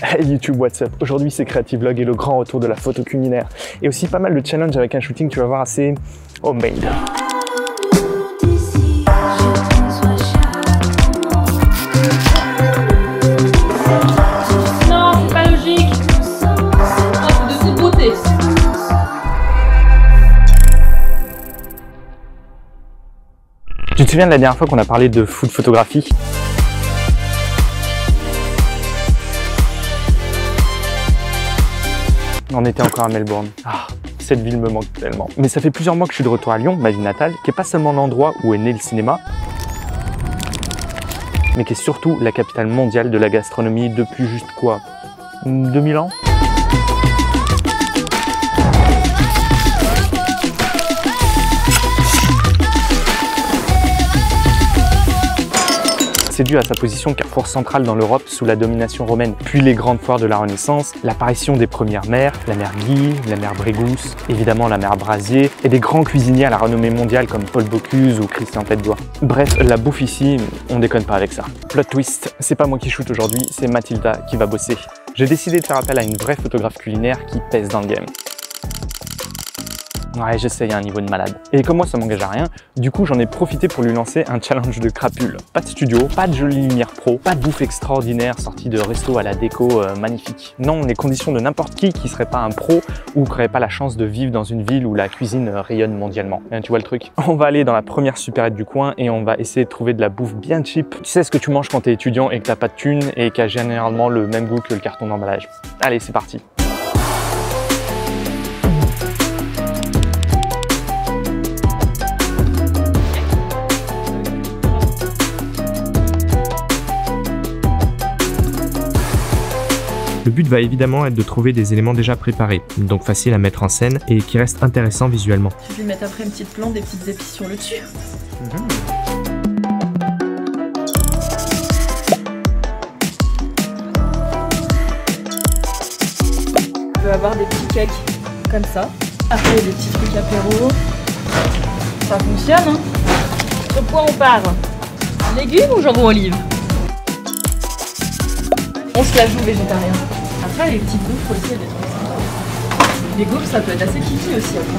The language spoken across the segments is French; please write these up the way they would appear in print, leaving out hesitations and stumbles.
Hey YouTube, what's up? Aujourd'hui c'est Creative Vlog et le grand retour de la photo culinaire. Et aussi pas mal de challenges avec un shooting, tu vas voir, assez homemade. Non, c'est pas logique. Oh, c'est de toute beauté. Tu te souviens de la dernière fois qu'on a parlé de food photographie? On était encore à Melbourne. Ah, cette ville me manque tellement. Mais ça fait plusieurs mois que je suis de retour à Lyon, ma ville natale, qui est pas seulement l'endroit où est né le cinéma, mais qui est surtout la capitale mondiale de la gastronomie depuis juste quoi, 2000 ans? C'est dû à sa position carrefour central dans l'Europe sous la domination romaine, puis les grandes foires de la Renaissance, l'apparition des premières mers, la mer Guy, la mer Brégouse, évidemment la mer Brasier, et des grands cuisiniers à la renommée mondiale comme Paul Bocuse ou Christian Tête-Doigt. Bref, la bouffe ici, on déconne pas avec ça. Plot twist, c'est pas moi qui shoot aujourd'hui, c'est Mathilda qui va bosser. J'ai décidé de faire appel à une vraie photographe culinaire qui pèse dans le game. Ouais, j'essaye à un niveau de malade. Et comme moi, ça m'engage à rien, du coup, j'en ai profité pour lui lancer un challenge de crapule. Pas de studio, pas de jolie lumière pro, pas de bouffe extraordinaire sortie de resto à la déco magnifique. Non, les conditions de n'importe qui serait pas un pro ou qui n'aurait pas la chance de vivre dans une ville où la cuisine rayonne mondialement. Tu vois le truc? On va aller dans la première supérette du coin et on va essayer de trouver de la bouffe bien cheap. Tu sais ce que tu manges quand t'es étudiant et que t'as pas de thunes et qui a généralement le même goût que le carton d'emballage. Allez, c'est parti. Le but va évidemment être de trouver des éléments déjà préparés, donc faciles à mettre en scène et qui restent intéressants visuellement. Il suffit de mettre après une petite plante, des petites épices sur le dessus. On peut avoir des petits cakes comme ça. Après des petits trucs apéro. Ça fonctionne, hein. Sur quoi on part? Légumes ou jambon olive? On se la joue végétarien. Après, les petites gaufres aussi, il y a des trucs sympas. Les gaufres, ça peut être assez kiki aussi à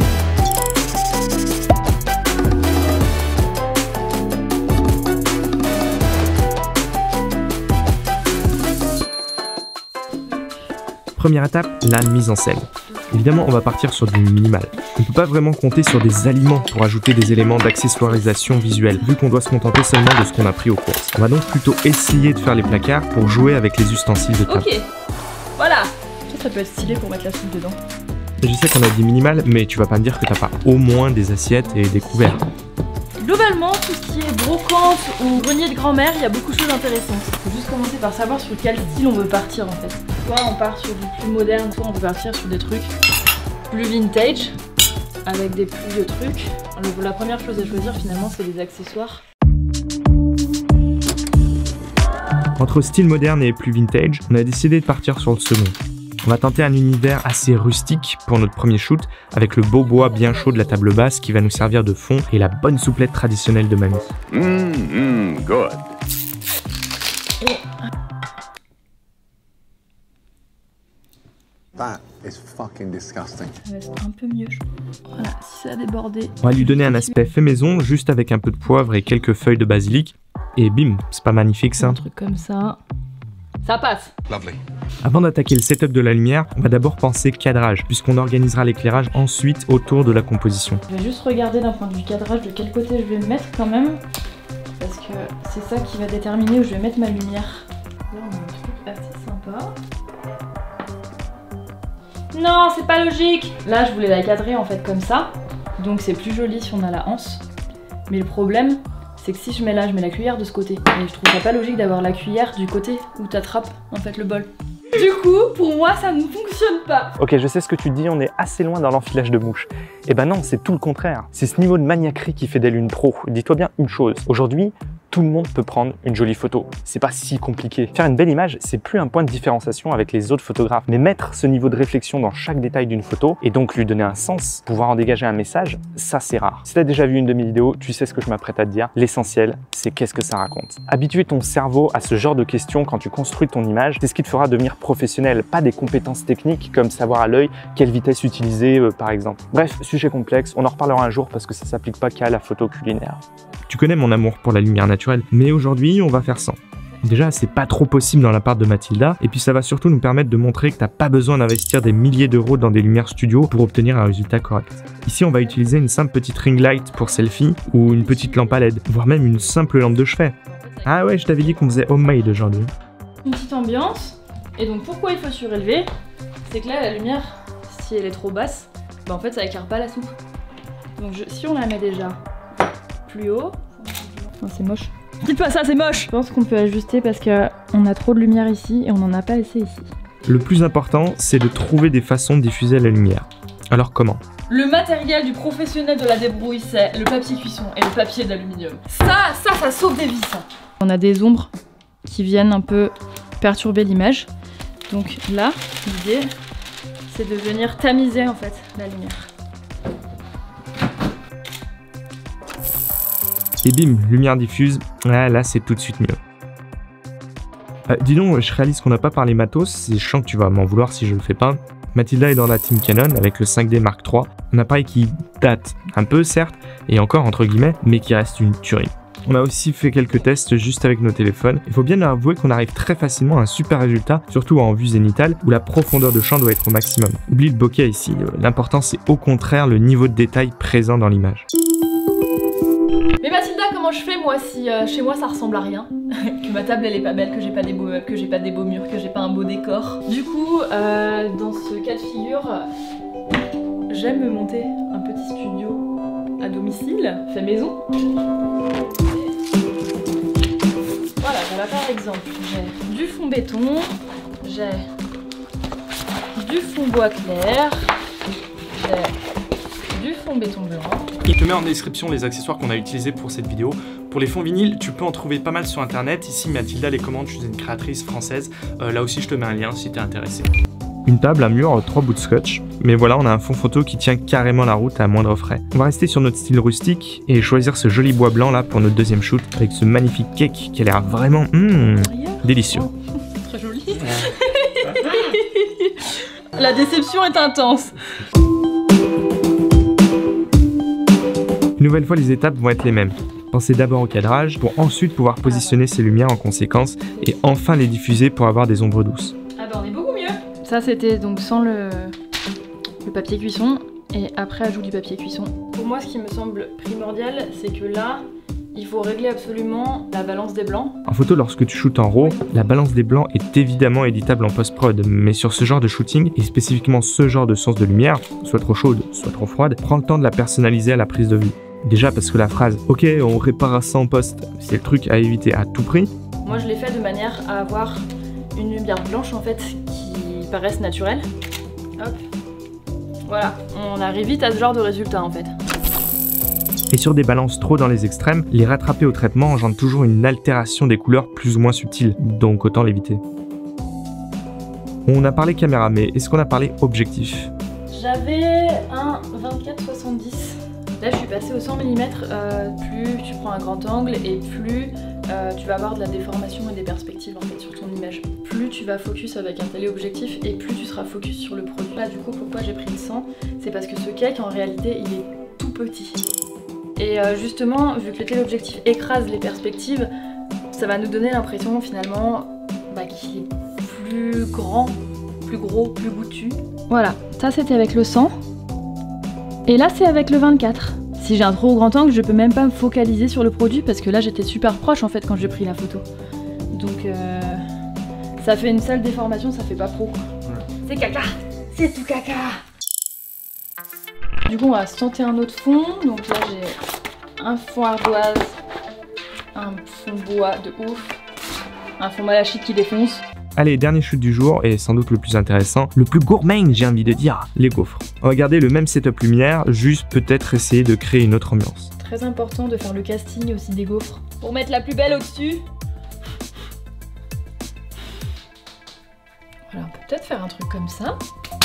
prendre. Première étape, la mise en scène. Évidemment, on va partir sur du minimal. On ne peut pas vraiment compter sur des aliments pour ajouter des éléments d'accessoirisation visuelle, vu qu'on doit se contenter seulement de ce qu'on a pris aux courses. On va donc plutôt essayer de faire les placards pour jouer avec les ustensiles de table. Ok, voilà. Ça peut être stylé pour mettre la soupe dedans. Je sais qu'on a dit minimal, mais tu vas pas me dire que t'as pas au moins des assiettes et des couverts. Globalement, tout ce qui est brocante ou grenier de grand-mère, il y a beaucoup de choses intéressantes. Il faut juste commencer par savoir sur quel style on veut partir en fait. Soit on part sur du plus moderne, soit on veut partir sur des trucs plus vintage, avec des plus de trucs. La première chose à choisir finalement, c'est les accessoires. Entre style moderne et plus vintage, on a décidé de partir sur le second. On va tenter un univers assez rustique pour notre premier shoot, avec le beau bois bien chaud de la table basse qui va nous servir de fond et la bonne souplette traditionnelle de mamie. Good. That is fucking disgusting. Ça va être un peu mieux, je crois. Voilà, si ça a débordé. On va lui donner un aspect fait maison, juste avec un peu de poivre et quelques feuilles de basilic. Et bim, c'est pas magnifique ça? Un truc comme ça. Ça passe. Lovely. Avant d'attaquer le setup de la lumière, on va d'abord penser cadrage, puisqu'on organisera l'éclairage ensuite autour de la composition. Je vais juste regarder d'un point de vue cadrage de quel côté je vais me mettre quand même, parce que c'est ça qui va déterminer où je vais mettre ma lumière. Là on a un truc assez sympa. Non, c'est pas logique! Là je voulais la cadrer en fait comme ça, donc c'est plus joli si on a la anse. Mais le problème, c'est que si je mets là, je mets la cuillère de ce côté. Et je trouve ça pas logique d'avoir la cuillère du côté où t'attrapes en fait le bol. Du coup, pour moi, ça ne fonctionne pas. Ok, je sais ce que tu dis, on est assez loin dans l'enfilage de mouches. Eh ben non, c'est tout le contraire. C'est ce niveau de maniaquerie qui fait d'elle une pro. Dis-toi bien une chose, aujourd'hui, tout le monde peut prendre une jolie photo. C'est pas si compliqué. Faire une belle image, c'est plus un point de différenciation avec les autres photographes, mais mettre ce niveau de réflexion dans chaque détail d'une photo et donc lui donner un sens, pouvoir en dégager un message, ça c'est rare. Si tu as déjà vu une de mes vidéos, tu sais ce que je m'apprête à te dire. L'essentiel, c'est qu'est-ce que ça raconte. Habituer ton cerveau à ce genre de questions quand tu construis ton image, c'est ce qui te fera devenir professionnel, pas des compétences techniques comme savoir à l'œil quelle vitesse utiliser par exemple. Bref, sujet complexe, on en reparlera un jour parce que ça s'applique pas qu'à la photo culinaire. Tu connais mon amour pour la lumière naturelle, mais aujourd'hui on va faire sans. Déjà, c'est pas trop possible dans l'appart de Mathilda, et puis ça va surtout nous permettre de montrer que t'as pas besoin d'investir des milliers d'euros dans des lumières studio pour obtenir un résultat correct. Ici, on va utiliser une simple petite ring light pour selfie, ou une petite lampe à LED, voire même une simple lampe de chevet. Ah ouais, je t'avais dit qu'on faisait homemade aujourd'hui. Une petite ambiance, et donc pourquoi il faut surélever? C'est que là, la lumière, si elle est trop basse, bah en fait ça éclaire pas la soupe. Donc si on la met déjà plus haut... Non, c'est moche. Dites pas ça, c'est moche! Je pense qu'on peut ajuster parce qu'on a trop de lumière ici et on en a pas assez ici. Le plus important, c'est de trouver des façons de diffuser la lumière. Alors comment? Le matériel du professionnel de la débrouille, c'est le papier cuisson et le papier d'aluminium. Ça sauve des vies, ça! On a des ombres qui viennent un peu perturber l'image. Donc là, l'idée, c'est de venir tamiser en fait la lumière. Et bim, lumière diffuse, ah, là c'est tout de suite mieux. Dis donc, je réalise qu'on n'a pas parlé matos, et je sens que tu vas m'en vouloir si je le fais pas. Mathilda est dans la team Canon avec le 5D Mark III, un appareil qui date un peu certes, et encore entre guillemets, mais qui reste une tuerie. On a aussi fait quelques tests juste avec nos téléphones. Il faut bien avouer qu'on arrive très facilement à un super résultat, surtout en vue zénitale, où la profondeur de champ doit être au maximum. Oublie le bokeh ici, l'important c'est au contraire le niveau de détail présent dans l'image. Mais Mathilda, comment je fais moi si chez moi ça ressemble à rien? Que ma table elle est pas belle, que j'ai pas des beaux meubles, que j'ai pas des beaux murs, que j'ai pas un beau décor. Du coup, dans ce cas de figure, j'aime me monter un petit studio à domicile, fait maison. Voilà, voilà par exemple, j'ai du fond béton, j'ai du fond bois clair, j'ai du fond béton blanc. Il te met en description les accessoires qu'on a utilisés pour cette vidéo. Pour les fonds vinyles, tu peux en trouver pas mal sur internet. Ici, Mathilda les commande, je suis une créatrice française. Là aussi, je te mets un lien si t'es intéressé. Une table, un mur, 3 bouts de scotch. Mais voilà, on a un fond photo qui tient carrément la route à moindre frais. On va rester sur notre style rustique et choisir ce joli bois blanc là pour notre deuxième shoot avec ce magnifique cake qui a l'air vraiment délicieux. Oh, très joli. La déception est intense. Une nouvelle fois, les étapes vont être les mêmes. Pensez d'abord au cadrage pour ensuite pouvoir positionner ces lumières en conséquence et enfin les diffuser pour avoir des ombres douces. Ah bah on est beaucoup mieux. Ça c'était donc sans le papier cuisson et après ajout du papier cuisson. Pour moi ce qui me semble primordial c'est que là il faut régler absolument la balance des blancs. En photo, lorsque tu shootes en RAW, la balance des blancs est évidemment éditable en post-prod, mais sur ce genre de shooting, et spécifiquement ce genre de source de lumière, soit trop chaude, soit trop froide, prends le temps de la personnaliser à la prise de vue. Déjà parce que la phrase « Ok, on répare ça en post », c'est le truc à éviter à tout prix. Moi je l'ai fait de manière à avoir une lumière blanche en fait qui paraisse naturelle. Hop. Voilà, on arrive vite à ce genre de résultat en fait. Et sur des balances trop dans les extrêmes, les rattraper au traitement engendre toujours une altération des couleurs plus ou moins subtiles, donc autant l'éviter. On a parlé caméra, mais est-ce qu'on a parlé objectif? J'avais un 24-70. Là je suis passée au 100 mm, plus tu prends un grand angle et plus tu vas avoir de la déformation et des perspectives en fait sur ton image. Plus tu vas focus avec un téléobjectif et plus tu seras focus sur le produit. Là du coup pourquoi j'ai pris le 100? C'est parce que ce cake en réalité il est tout petit. Et justement vu que le téléobjectif écrase les perspectives, ça va nous donner l'impression finalement qu'il est plus grand, plus gros, plus goûtu. Voilà, ça c'était avec le 100. Et là c'est avec le 24. Si j'ai un trop grand angle, je peux même pas me focaliser sur le produit parce que là j'étais super proche en fait quand j'ai pris la photo. Donc ça fait une sale déformation, ça fait pas pro quoi. Ouais. C'est caca, c'est tout caca. Du coup on va se tenter un autre fond. Donc là j'ai un fond ardoise, un fond bois de ouf, un fond malachite qui défonce. Allez, dernier shoot du jour, et sans doute le plus intéressant, le plus gourmand j'ai envie de dire, les gaufres. On va garder le même setup lumière, juste peut-être essayer de créer une autre ambiance. Très important de faire le casting aussi des gaufres. Pour mettre la plus belle au-dessus. Voilà, on peut peut-être faire un truc comme ça.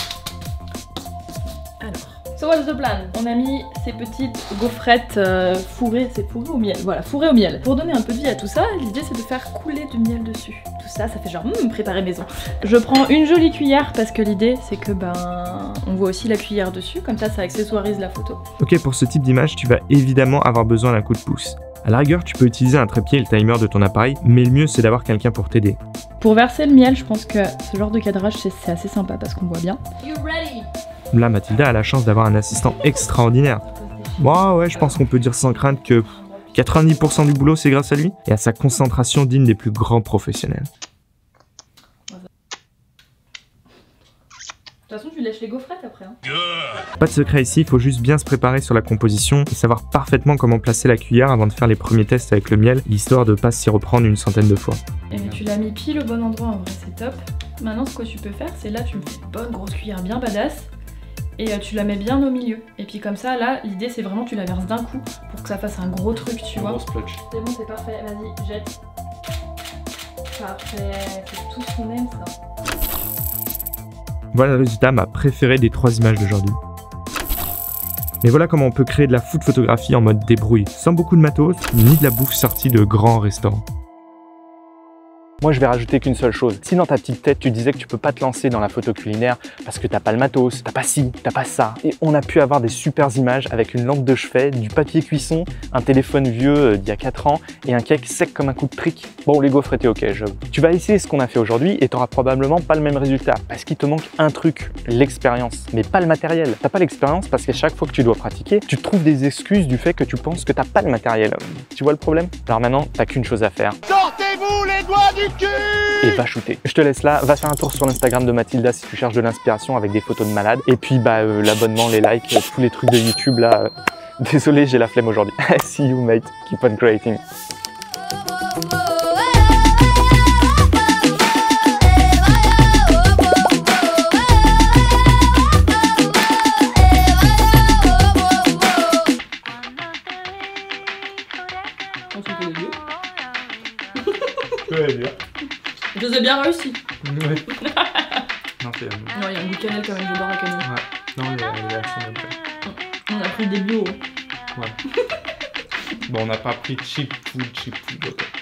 Alors, so what's the plan? On a mis ces petites gaufrettes fourrées, c'est fourré au miel, voilà, fourrées au miel. Pour donner un peu de vie à tout ça, l'idée c'est de faire couler du miel dessus. Tout ça, ça fait genre préparer maison. Je prends une jolie cuillère parce que l'idée c'est que on voit aussi la cuillère dessus, comme ça accessoirise la photo. Ok, pour ce type d'image, tu vas évidemment avoir besoin d'un coup de pouce. À la rigueur, tu peux utiliser un trépied et le timer de ton appareil, mais le mieux c'est d'avoir quelqu'un pour t'aider. Pour verser le miel, je pense que ce genre de cadrage c'est assez sympa parce qu'on voit bien. You ready? Là, Mathilda a la chance d'avoir un assistant extraordinaire. Bon, ouais, je pense qu'on peut dire sans crainte que 90% du boulot c'est grâce à lui et à sa concentration digne des plus grands professionnels. De toute façon, tu lèches les gaufrettes après. Hein. Pas de secret ici, il faut juste bien se préparer sur la composition et savoir parfaitement comment placer la cuillère avant de faire les premiers tests avec le miel, histoire de pas s'y reprendre une centaine de fois. Et mais tu l'as mis pile au bon endroit, en vrai, c'est top. Maintenant, ce que tu peux faire, c'est là, tu me fais une bonne grosse cuillère bien badass et tu la mets bien au milieu. Et puis comme ça, là, l'idée, c'est vraiment tu la verses d'un coup pour que ça fasse un gros truc, tu vois. C'est bon, c'est parfait. Vas-y, jette. Parfait, c'est tout ce qu'on aime, ça. Voilà le résultat, ma préférée des 3 images d'aujourd'hui. Mais voilà comment on peut créer de la food photographie en mode débrouille, sans beaucoup de matos, ni de la bouffe sortie de grands restaurants. Moi, je vais rajouter qu'une seule chose. Si dans ta petite tête, tu disais que tu peux pas te lancer dans la photo culinaire parce que t'as pas le matos, t'as pas ci, t'as pas ça, et on a pu avoir des super images avec une lampe de chevet, du papier cuisson, un téléphone vieux d'il y a 4 ans et un cake sec comme un coup de trick. Bon, les gaufres étaient ok, j'avoue. Tu vas essayer ce qu'on a fait aujourd'hui et t'auras probablement pas le même résultat parce qu'il te manque un truc, l'expérience, mais pas le matériel. T'as pas l'expérience parce qu'à chaque fois que tu dois pratiquer, tu trouves des excuses du fait que tu penses que t'as pas le matériel. Tu vois le problème? Alors maintenant, t'as qu'une chose à faire. Sortez-vous les doigts du cul! Et va shooter. Je te laisse là, va faire un tour sur l'Instagram de Mathilda si tu cherches de l'inspiration avec des photos de malades. Et puis l'abonnement, les likes, tous les trucs de YouTube là. Désolé, j'ai la flemme aujourd'hui. See you mate, keep on creating. Je les ai bien réussi. Ouais. Non, il y a un goût de cannelle quand même, j'adore la cannelle. Ouais, non, elle est assez bonne. On a pris des bio. Ouais. Bon, on n'a pas pris cheap food, ok.